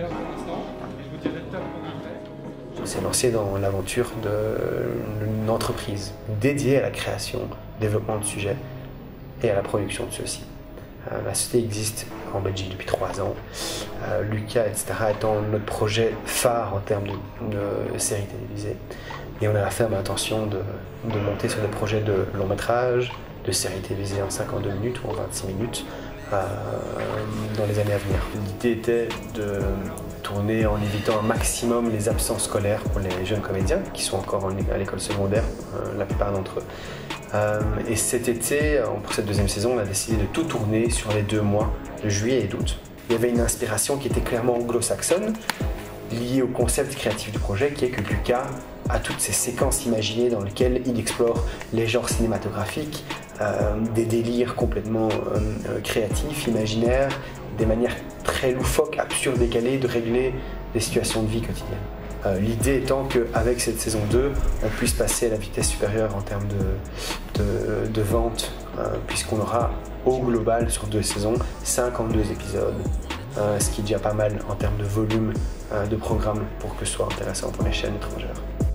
d'ailleurs pour l'instant, et je vous dirai top qu'on a fait. On s'est lancé dans l'aventure d'une entreprise dédiée à la création, développement de sujets et à la production de ceux-ci. La société existe en Belgique depuis 3 ans. Lucas, etc. étant notre projet phare en termes de séries télévisées. Et on a la ferme intention de monter sur des projets de long métrage, de séries télévisées en 52 minutes ou en 26 minutes dans les années à venir. L'idée était de tourner en évitant un maximum les absences scolaires pour les jeunes comédiens qui sont encore à l'école secondaire, la plupart d'entre eux. Et cet été, pour cette deuxième saison, on a décidé de tout tourner sur les 2 mois de juillet et d'août. Il y avait une inspiration qui était clairement anglo-saxonne, liée au concept créatif du projet, qui est que Lucas a toutes ces séquences imaginées dans lesquelles il explore les genres cinématographiques, des délires complètement créatifs, imaginaires, des manières très loufoques, absurdes, décalées de régler des situations de vie quotidienne. L'idée étant qu'avec cette saison 2, on puisse passer à la vitesse supérieure en termes de vente, puisqu'on aura au global sur 2 saisons 52 épisodes, ce qui est déjà pas mal en termes de volume de programme pour que ce soit intéressant pour les chaînes étrangères.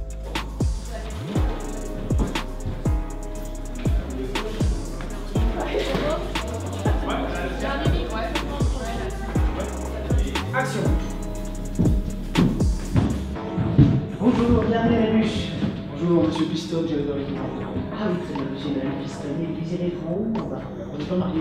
Action. Bonjour, bienvenue à la luche. Bonjour, monsieur Piston, directeur de l'équipe. Ah oui, très bien, monsieur Marie Pistonnier, vous irez en haut, on n'est pas mariés.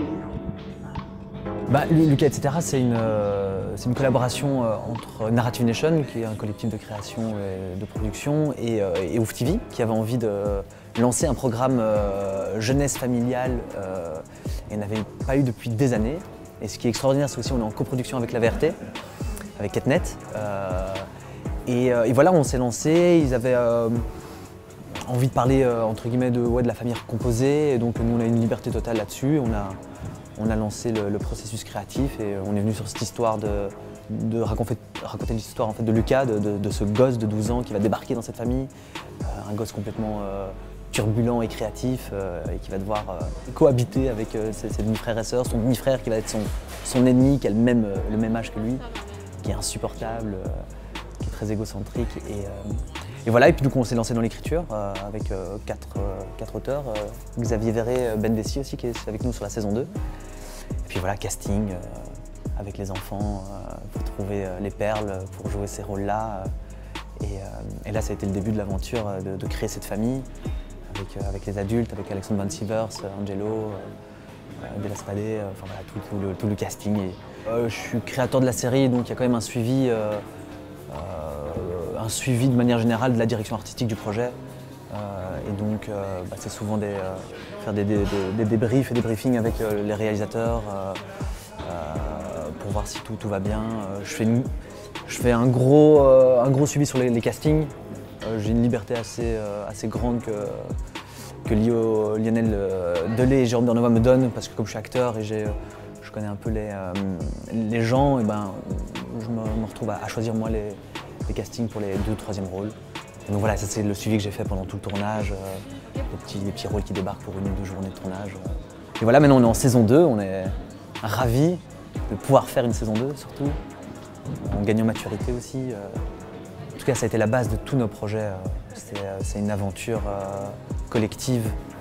Lucas, etc., c'est une collaboration entre Narrative Nation, qui est un collectif de création et de production, et Ouf TV, qui avait envie de lancer un programme jeunesse familiale et n'avait pas eu depuis des années. Et ce qui est extraordinaire, c'est aussi qu'on est en coproduction avec la VRT, avec Ketnet. Et voilà, on s'est lancé, ils avaient envie de parler entre guillemets de la famille recomposée, et donc nous on a une liberté totale là-dessus. On a lancé le processus créatif et on est venu sur cette histoire de raconter l'histoire en fait, de Lucas, de ce gosse de 12 ans qui va débarquer dans cette famille, un gosse complètement turbulent et créatif et qui va devoir cohabiter avec ses demi-frères et sœurs, son demi-frère qui va être son ennemi, qui a le même âge que lui, qui est insupportable, qui est très égocentrique. Et voilà, et puis donc on s'est lancé dans l'écriture avec 4 auteurs, Xavier Verret, Ben Dessy aussi qui est avec nous sur la saison 2. Et puis voilà, casting avec les enfants pour trouver les perles, pour jouer ces rôles-là. Et là ça a été le début de l'aventure de créer cette famille avec les adultes, avec Alexandre Van Sivers, Angelo, Bella Spadé, enfin voilà, tout le casting. Je suis créateur de la série, donc il y a quand même un suivi de manière générale de la direction artistique du projet. Et donc c'est souvent faire des débriefs et des briefings avec les réalisateurs pour voir si tout va bien. Je fais un gros suivi sur les castings. J'ai une liberté assez grande que Lionel Delay et Jérôme Bernova me donnent, parce que comme je suis acteur et je connais un peu les gens, et je me retrouve à choisir moi les castings pour les 2 ou 3e rôles. Et donc voilà, ça c'est le suivi que j'ai fait pendant tout le tournage, les petits rôles qui débarquent pour 1 ou 2 journées de tournage. Et voilà, maintenant on est en saison 2, on est ravis de pouvoir faire une saison 2 surtout, en gagnant maturité aussi. En tout cas, ça a été la base de tous nos projets. C'est une aventure collective.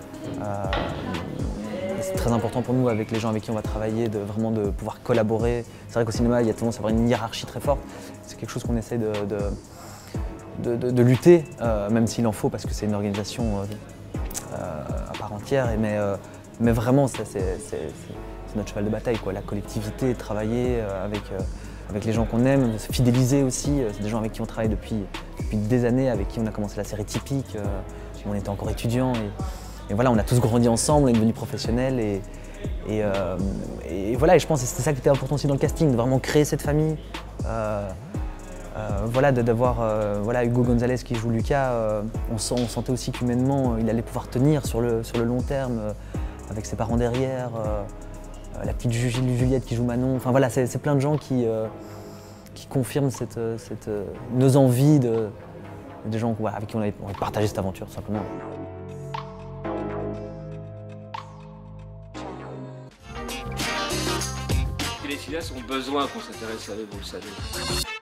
C'est très important pour nous, avec les gens avec qui on va travailler, de vraiment de pouvoir collaborer. C'est vrai qu'au cinéma, il y a tendance à avoir une hiérarchie très forte. C'est quelque chose qu'on essaie de lutter, même s'il en faut, parce que c'est une organisation à part entière. Mais vraiment, c'est notre cheval de bataille, quoi. La collectivité, travailler avec les gens qu'on aime, se fidéliser aussi. C'est des gens avec qui on travaille depuis des années, avec qui on a commencé la série Typique, où on était encore étudiants. Et voilà, on a tous grandi ensemble, on est devenus professionnels. Et voilà, et je pense que c'était ça qui était important aussi dans le casting, de vraiment créer cette famille. Voilà, d'avoir Hugo Gonzalez qui joue Lucas, on sentait aussi qu'humainement, il allait pouvoir tenir sur le long terme, avec ses parents derrière. La petite Juliette qui joue Manon, enfin voilà, c'est plein de gens qui confirment nos envies des gens avec qui on a partagé cette aventure, tout simplement. Les cinéastes ont besoin qu'on s'intéresse à eux, vous le savez.